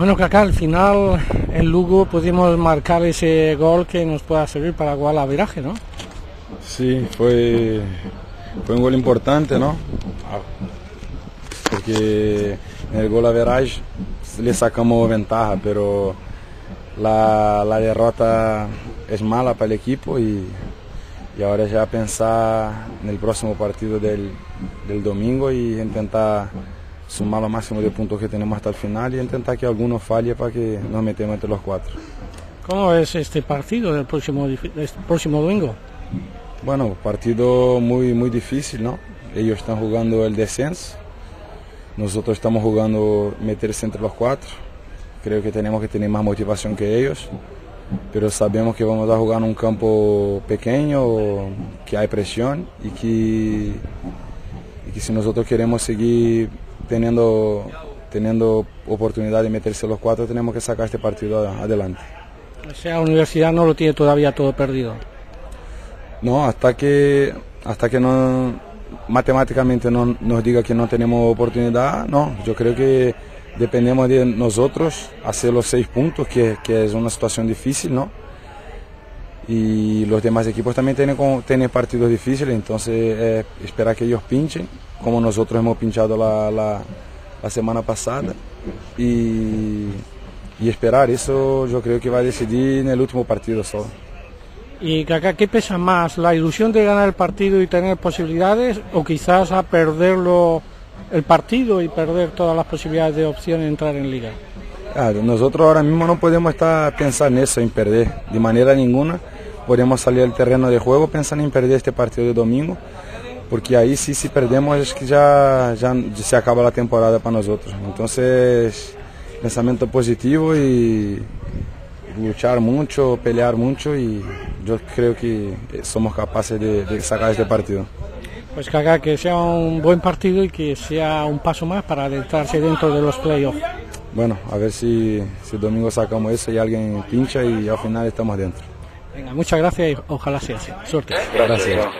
Bueno, Kaká, al final en Lugo pudimos marcar ese gol que nos pueda servir para igualar el viraje, ¿no? Sí, fue un gol importante, ¿no? Porque en el gol average le sacamos ventaja, pero la derrota es mala para el equipo y ahora ya pensar en el próximo partido del domingo y intentar sumar lo máximo de puntos que tenemos hasta el final y intentar que alguno falle para que nos metamos entre los 4. ¿Cómo es este partido del próximo domingo? Bueno, partido muy difícil, ¿no? Ellos están jugando el descenso, nosotros estamos jugando meterse entre los 4. Creo que tenemos que tener más motivación que ellos, pero sabemos que vamos a jugar en un campo pequeño, que hay presión y que si nosotros queremos seguir teniendo oportunidad de meterse los 4, tenemos que sacar este partido adelante. O sea, la universidad no lo tiene todavía todo perdido. No, hasta que no, matemáticamente no nos diga que no tenemos oportunidad, no. Yo creo que dependemos de nosotros hacer los 6 puntos, que es una situación difícil, ¿no? Y los demás equipos también tienen partidos difíciles, entonces esperar que ellos pinchen, como nosotros hemos pinchado la semana pasada, y esperar. Eso yo creo que va a decidir en el último partido solo. Y Kaká, ¿qué pesa más? ¿La ilusión de ganar el partido y tener posibilidades, o quizás a perderlo el partido y perder todas las posibilidades de opción de entrar en liga? Nosotros ahora mismo no podemos estar pensando en eso, en perder, de manera ninguna. Podemos salir al terreno de juego pensando en perder este partido de domingo, porque ahí sí, si perdemos es que ya se acaba la temporada para nosotros. Entonces, pensamiento positivo y luchar mucho, pelear mucho, y yo creo que somos capaces de sacar este partido. Pues Kaká, que sea un buen partido y que sea un paso más para adentrarse dentro de los playoffs. Bueno, a ver si el domingo sacamos eso y alguien pincha y al final estamos dentro. Venga, muchas gracias y ojalá sea así. Suerte. Gracias.